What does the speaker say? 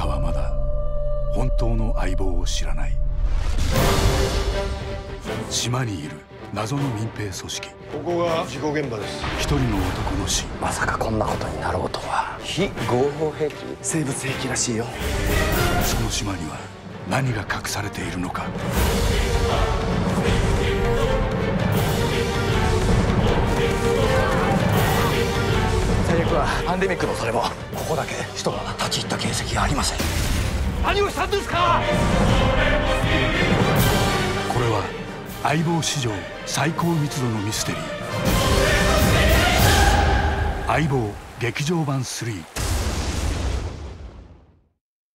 たはまだ本当の相棒を知らない。島にいる謎の民兵組織。 ここが事故現場です。 一人の男の死。 まさかこんなことになろうとは。非合法兵器、生物兵器らしいよ。 その島には何が隠されているのか。 最悪はパンデミックの恐れも。ここだけ人が立ち入った形跡がありません。 何をしたんですか。 これは相棒史上最高密度のミステリー。相棒劇場版3。